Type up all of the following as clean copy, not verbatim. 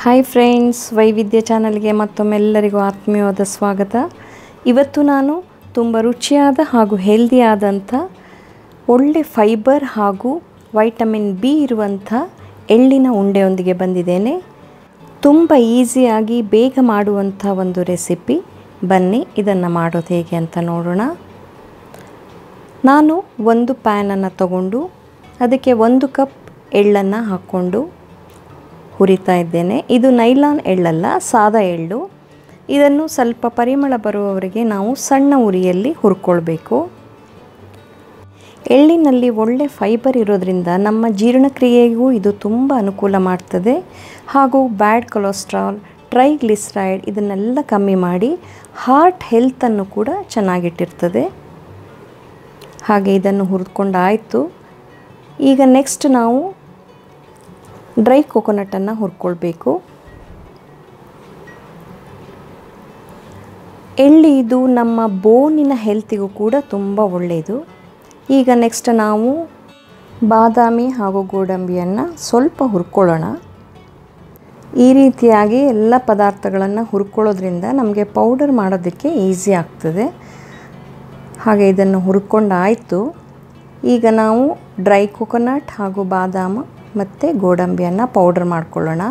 Hi friends, ವೈವಿಧ್ಯ ಚಾನಲ್ಗೆ ಮತ್ತೊಮ್ಮೆಲ್ಲರಿಗೂ ಆತ್ಮೀಯವಾದ ಸ್ವಾಗತ. ಇವತ್ತು ನಾನು ತುಂಬ ರುಚಿಯಾದ ಹಾಗೂ ಹೆಲ್ದಿಯಾದಂಥ ಒಳ್ಳೆ ಫೈಬರ್ ಹಾಗೂ ವೈಟಮಿನ್ ಬಿ ಇರುವಂಥ ಎಳ್ಳಿನ ಉಂಡೆಯೊಂದಿಗೆ ಬಂದಿದ್ದೇನೆ. ತುಂಬ ಈಸಿಯಾಗಿ ಬೇಗ ಮಾಡುವಂಥ ಒಂದು ರೆಸಿಪಿ. ಬನ್ನಿ ಇದನ್ನು ಮಾಡೋದು ಹೇಗೆ ಅಂತ ನೋಡೋಣ. ನಾನು ಒಂದು ಪ್ಯಾನನ್ನು ತಗೊಂಡು ಅದಕ್ಕೆ 1 ಕಪ್ ಎಳ್ಳನ್ನು ಹಾಕ್ಕೊಂಡು ಹುರಿತಾ ಇದ್ದೇನೆ. ಇದು ನೈಲಾನ್ ಎಳ್ಳಲ್ಲ, ಸಾದಾ ಎಳ್ಳು. ಇದನ್ನು ಸ್ವಲ್ಪ ಪರಿಮಳ ಬರುವವರೆಗೆ ನಾವು ಸಣ್ಣ ಉರಿಯಲ್ಲಿ ಹುರ್ಕೊಳ್ಬೇಕು. ಎಳ್ಳಿನಲ್ಲಿ ಒಳ್ಳೆ ಫೈಬರ್ ಇರೋದ್ರಿಂದ ನಮ್ಮ ಜೀರ್ಣಕ್ರಿಯೆಗೂ ಇದು ತುಂಬ ಅನುಕೂಲ ಮಾಡ್ತದೆ. ಹಾಗೂ ಬ್ಯಾಡ್ ಕೊಲೆಸ್ಟ್ರಾಲ್, ಟ್ರೈಗ್ಲಿಸರೈಡ್ ಇದನ್ನೆಲ್ಲ ಕಮ್ಮಿ ಮಾಡಿ ಹಾರ್ಟ್ ಹೆಲ್ತನ್ನು ಕೂಡ ಚೆನ್ನಾಗಿಟ್ಟಿರ್ತದೆ. ಹಾಗೆ ಇದನ್ನು ಹುರಿದುಕೊಂಡಾಯಿತು. ಈಗ ನೆಕ್ಸ್ಟ್ ನಾವು ಡ್ರೈ ಕೊಕೊನಟನ್ನು ಹುರ್ಕೊಳ್ಬೇಕು. ಎಳ್ಳು ಇದು ನಮ್ಮ ಬೋನಿನ ಹೆಲ್ತಿಗೂ ಕೂಡ ತುಂಬ ಒಳ್ಳೆಯದು. ಈಗ ನೆಕ್ಸ್ಟ್ ನಾವು ಬಾದಾಮಿ ಹಾಗೂ ಗೋಡಂಬಿಯನ್ನು ಸ್ವಲ್ಪ ಹುರ್ಕೊಳ್ಳೋಣ. ಈ ರೀತಿಯಾಗಿ ಎಲ್ಲ ಪದಾರ್ಥಗಳನ್ನು ಹುರ್ಕೊಳ್ಳೋದ್ರಿಂದ ನಮಗೆ ಪೌಡರ್ ಮಾಡೋದಕ್ಕೆ ಈಸಿ ಆಗ್ತದೆ. ಹಾಗೆ ಇದನ್ನು ಹುರ್ಕೊಂಡಾಯಿತು. ಈಗ ನಾವು ಡ್ರೈ ಕೊಕೊನಟ್ ಹಾಗೂ ಬಾದಾಮಿ ಮತ್ತು ಗೋಡಂಬಿಯನ್ನು ಪೌಡರ್ ಮಾಡ್ಕೊಳ್ಳೋಣ.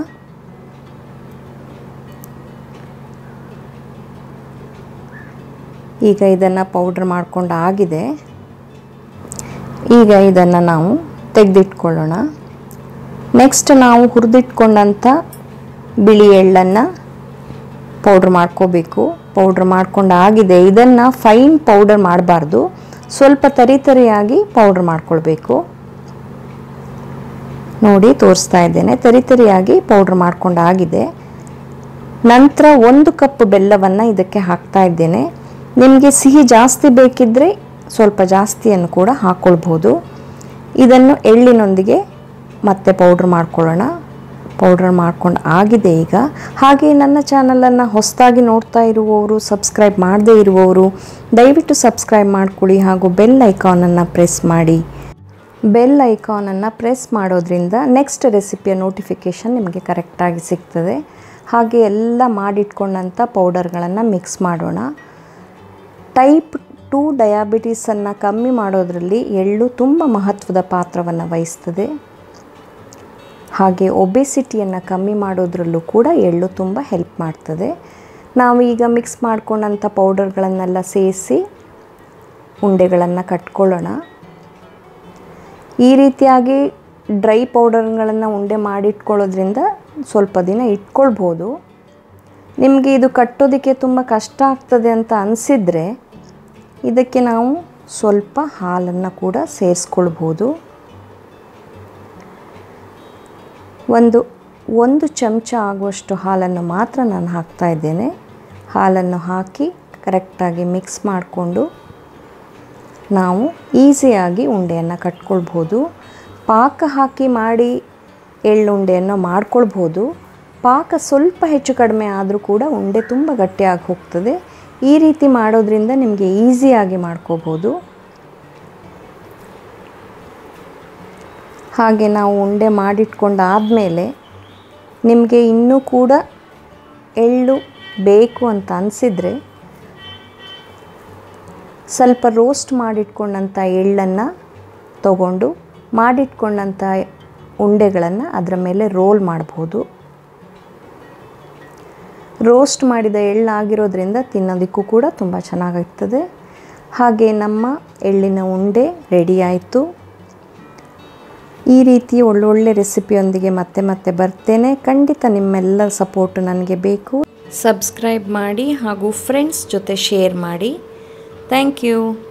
ಈಗ ಇದನ್ನು ಪೌಡರ್ ಮಾಡ್ಕೊಂಡು ಆಗಿದೆ. ಈಗ ಇದನ್ನು ನಾವು ತೆಗೆದಿಟ್ಕೊಳ್ಳೋಣ. ನೆಕ್ಸ್ಟ್ ನಾವು ಹುರಿದಿಟ್ಕೊಂಡಂಥ ಬಿಳಿ ಎಳ್ಳನ್ನು ಪೌಡ್ರ್ ಮಾಡ್ಕೋಬೇಕು. ಪೌಡ್ರ್ ಮಾಡ್ಕೊಂಡು ಆಗಿದೆ. ಇದನ್ನು ಫೈನ್ ಪೌಡರ್ ಮಾಡಬಾರ್ದು, ಸ್ವಲ್ಪ ತರಿಯಾಗಿ ಪೌಡ್ರ್ ಮಾಡ್ಕೊಳ್ಬೇಕು. ನೋಡಿ ತೋರಿಸ್ತಾ ಇದ್ದೇನೆ. ತರಿಯಾಗಿ ಪೌಡ್ರ್ ಮಾಡ್ಕೊಂಡು ಆಗಿದೆ. ನಂತರ 1 ಕಪ್ ಬೆಲ್ಲವನ್ನು ಇದಕ್ಕೆ ಹಾಕ್ತಾ ಇದ್ದೇನೆ. ನಿಮಗೆ ಸಿಹಿ ಜಾಸ್ತಿ ಬೇಕಿದ್ದರೆ ಸ್ವಲ್ಪ ಜಾಸ್ತಿಯನ್ನು ಕೂಡ ಹಾಕ್ಕೊಳ್ಬೋದು. ಇದನ್ನು ಎಳ್ಳಿನೊಂದಿಗೆ ಮತ್ತೆ ಪೌಡ್ರ್ ಮಾಡ್ಕೊಳ್ಳೋಣ. ಪೌಡ್ರ್ ಮಾಡ್ಕೊಂಡು ಆಗಿದೆ ಈಗ. ಹಾಗೆ ನನ್ನ ಚಾನಲನ್ನು ಹೊಸದಾಗಿ ನೋಡ್ತಾ ಇರುವವರು, ಸಬ್ಸ್ಕ್ರೈಬ್ ಮಾಡದೇ ಇರುವವರು ದಯವಿಟ್ಟು ಸಬ್ಸ್ಕ್ರೈಬ್ ಮಾಡ್ಕೊಳ್ಳಿ. ಹಾಗೂ ಬೆಲ್ ಐಕಾನನ್ನು ಪ್ರೆಸ್ ಮಾಡಿ. ಬೆಲ್ ಐಕಾನನ್ನು ಪ್ರೆಸ್ ಮಾಡೋದ್ರಿಂದ ನೆಕ್ಸ್ಟ್ ರೆಸಿಪಿಯ ನೋಟಿಫಿಕೇಷನ್ ನಿಮಗೆ ಕರೆಕ್ಟಾಗಿ ಸಿಗ್ತದೆ. ಹಾಗೆ ಎಲ್ಲ ಮಾಡಿಟ್ಕೊಂಡಂಥ ಪೌಡರ್ಗಳನ್ನು ಮಿಕ್ಸ್ ಮಾಡೋಣ. ಟೈಪ್ 2 ಡಯಾಬಿಟೀಸನ್ನು ಕಮ್ಮಿ ಮಾಡೋದರಲ್ಲಿ ಎಳ್ಳು ತುಂಬ ಮಹತ್ವದ ಪಾತ್ರವನ್ನು ವಹಿಸ್ತದೆ. ಹಾಗೆ ಒಬೆಸಿಟಿಯನ್ನು ಕಮ್ಮಿ ಮಾಡೋದ್ರಲ್ಲೂ ಕೂಡ ಎಳ್ಳು ತುಂಬ ಹೆಲ್ಪ್ ಮಾಡ್ತದೆ. ನಾವು ಈಗ ಮಿಕ್ಸ್ ಮಾಡ್ಕೊಂಡಂಥ ಪೌಡರ್ಗಳನ್ನೆಲ್ಲ ಸೇರಿಸಿ ಉಂಡೆಗಳನ್ನು ಕಟ್ಕೊಳ್ಳೋಣ. ಈ ರೀತಿಯಾಗಿ ಡ್ರೈ ಪೌಡರ್ಗಳನ್ನು ಉಂಡೆ ಮಾಡಿಟ್ಕೊಳ್ಳೋದ್ರಿಂದ ಸ್ವಲ್ಪ ದಿನ ಇಟ್ಕೊಳ್ಬೋದು. ನಿಮಗೆ ಇದು ಕಟ್ಟೋದಕ್ಕೆ ತುಂಬ ಕಷ್ಟ ಆಗ್ತದೆ ಅಂತ ಅನಿಸಿದರೆ ಇದಕ್ಕೆ ನಾವು ಸ್ವಲ್ಪ ಹಾಲನ್ನು ಕೂಡ ಸೇರಿಸ್ಕೊಳ್ಬೋದು. ಒಂದು ಚಮಚ ಆಗುವಷ್ಟು ಹಾಲನ್ನು ಮಾತ್ರ ನಾನು ಹಾಕ್ತಾ ಇದ್ದೇನೆ. ಹಾಲನ್ನು ಹಾಕಿ ಕರೆಕ್ಟಾಗಿ ಮಿಕ್ಸ್ ಮಾಡಿಕೊಂಡು ನಾವು ಈಸಿಯಾಗಿ ಉಂಡೆಯನ್ನು ಕಟ್ಕೊಳ್ಬೋದು. ಪಾಕ ಹಾಕಿ ಮಾಡಿ ಎಳ್ಳುಂಡೆಯನ್ನು ಮಾಡ್ಕೊಳ್ಬೋದು. ಪಾಕ ಸ್ವಲ್ಪ ಹೆಚ್ಚು ಕಡಿಮೆ ಆದರೂ ಕೂಡ ಉಂಡೆ ತುಂಬ ಗಟ್ಟಿಯಾಗಿ ಹೋಗ್ತದೆ. ಈ ರೀತಿ ಮಾಡೋದ್ರಿಂದ ನಿಮಗೆ ಈಸಿಯಾಗಿ ಮಾಡ್ಕೋಬೋದು. ಹಾಗೆ ನಾವು ಉಂಡೆ ಮಾಡಿಟ್ಕೊಂಡಾದಮೇಲೆ ನಿಮಗೆ ಇನ್ನೂ ಕೂಡ ಎಳ್ಳು ಬೇಕು ಅಂತ ಅನಿಸಿದರೆ ಸ್ವಲ್ಪ ರೋಸ್ಟ್ ಮಾಡಿಟ್ಕೊಂಡಂಥ ಎಳ್ಳನ್ನು ತಗೊಂಡು ಮಾಡಿಟ್ಕೊಂಡಂಥ ಉಂಡೆಗಳನ್ನು ಅದರ ಮೇಲೆ ರೋಲ್ ಮಾಡ್ಬೋದು. ರೋಸ್ಟ್ ಮಾಡಿದ ಎಳ್ಳಾಗಿರೋದ್ರಿಂದ ತಿನ್ನೋದಕ್ಕೂ ಕೂಡ ತುಂಬ ಚೆನ್ನಾಗಿರ್ತದೆ. ಹಾಗೆ ನಮ್ಮ ಎಳ್ಳಿನ ಉಂಡೆ ರೆಡಿ ಆಯಿತು. ಈ ರೀತಿ ಒಳ್ಳೊಳ್ಳೆ ರೆಸಿಪಿಯೊಂದಿಗೆ ಮತ್ತೆ ಬರ್ತೇನೆ. ಖಂಡಿತ ನಿಮ್ಮೆಲ್ಲರ ಸಪೋರ್ಟು ನನಗೆ ಬೇಕು. ಸಬ್ಸ್ಕ್ರೈಬ್ ಮಾಡಿ ಹಾಗೂ ಫ್ರೆಂಡ್ಸ್ ಜೊತೆ ಶೇರ್ ಮಾಡಿ. Thank you.